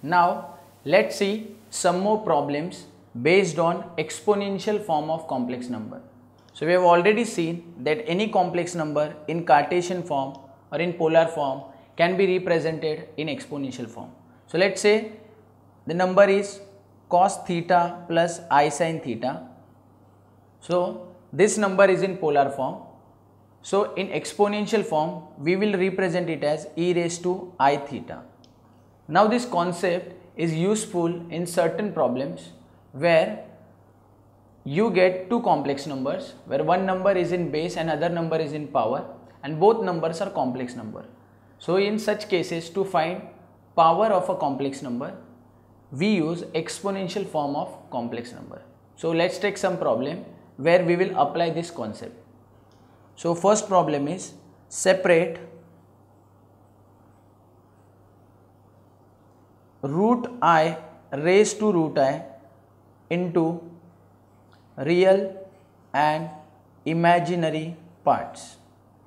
Now let's see some more problems based on exponential form of complex number. So we have already seen that any complex number in Cartesian form or in polar form can be represented in exponential form. So let's say the number is cos theta plus I sin theta. So this number is in polar form. So in exponential form we will represent it as e raised to I theta. Now this concept is useful in certain problems where you get two complex numbers, where one number is in base and other number is in power, and both numbers are complex number. So in such cases, to find power of a complex number, we use exponential form of complex number. So let's take some problem where we will apply this concept. So first problem is separate root I raised to root I into real and imaginary parts.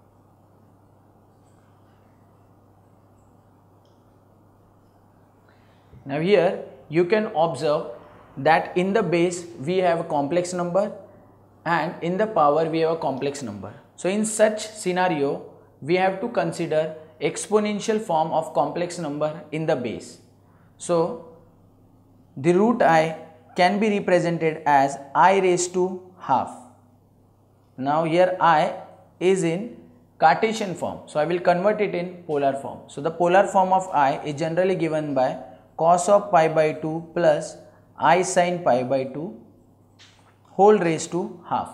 Now here you can observe that in the base we have a complex number and in the power we have a complex number. So in such scenario we have to consider exponential form of complex number in the base. So the root I can be represented as I raised to half. Now here I is in Cartesian form, so I will convert it in polar form. So the polar form of I is generally given by cos of pi by 2 plus I sin pi by 2 whole raised to half.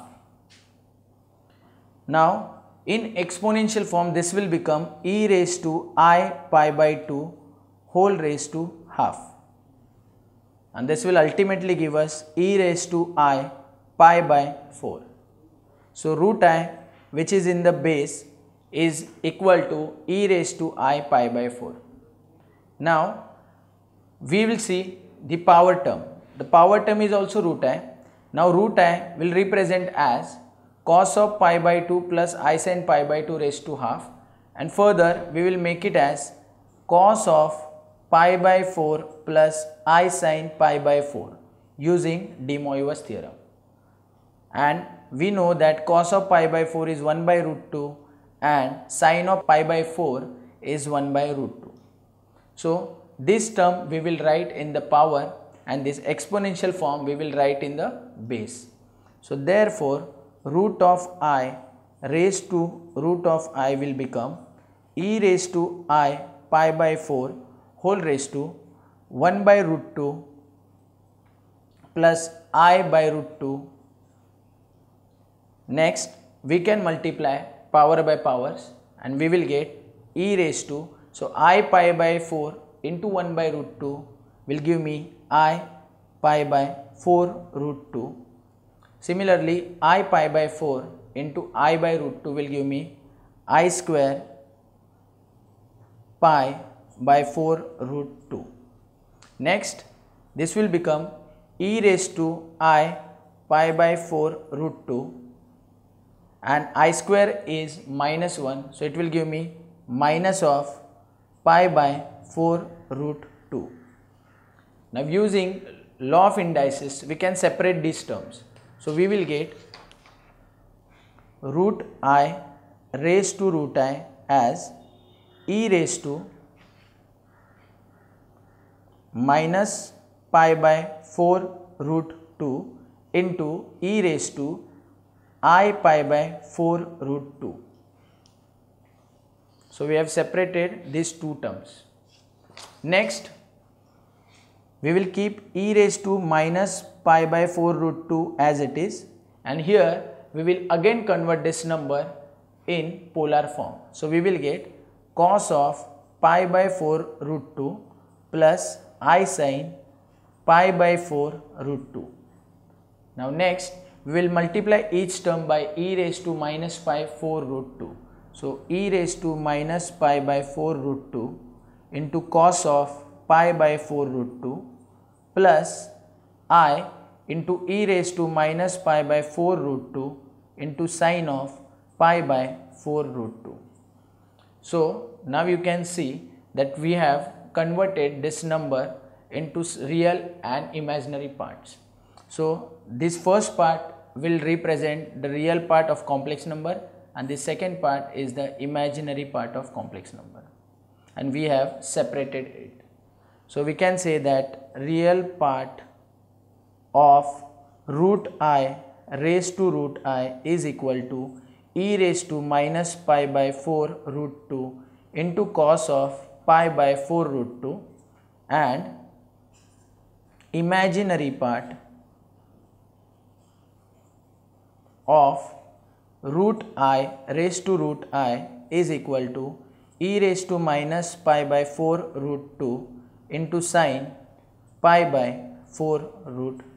Now in exponential form this will become e raised to I pi by 2 whole raised to half, and this will ultimately give us e raised to I pi by 4. So root I, which is in the base, is equal to e raised to I pi by 4. Now we will see the power term. The power term is also root I. Now root I will represent as cos of pi by 2 plus I sin pi by 2 raised to half, and further we will make it as cos of pi by 4 plus I sin pi by 4 using de Moivre's theorem. And we know that cos of pi by 4 is 1 by root 2 and sin of pi by 4 is 1 by root 2. So this term we will write in the power and this exponential form we will write in the base. So therefore root of I raised to root of I will become e raised to I pi by 4 whole raised to 1 by root 2 plus I by root 2. Next we can multiply power by powers and we will get e raised to, so I pi by 4 into 1 by root 2 will give me I pi by 4 root 2. Similarly I pi by 4 into I by root 2 will give me I square pi by 4 root 2. Next this will become e raised to I pi by 4 root 2 and I square is minus 1, so it will give me minus of pi by 4 root 2. Now using law of indices we can separate these terms. So we will get root I raised to root I as e raised to minus pi by 4 root 2 into e raised to I pi by 4 root 2. So we have separated these two terms. Next we will keep e raised to minus pi by 4 root 2 as it is, and here we will again convert this number in polar form. So we will get cos of pi by 4 root 2 plus I sin pi by 4 root 2. Now next we will multiply each term by e raised to minus pi 4 root 2. So e raised to minus pi by 4 root 2 into cos of pi by 4 root 2 plus I into e raised to minus pi by 4 root 2 into sin of pi by 4 root 2. So now you can see that we have converted this number into real and imaginary parts. So this first part will represent the real part of complex number, and the second part is the imaginary part of complex number, and we have separated it. So we can say that real part of root I raised to root I is equal to e raised to minus pi by 4 root 2 into cos of pi by 4 root 2, and imaginary part of root I raised to root I is equal to e raised to minus pi by 4 root 2 into sine pi by 4 root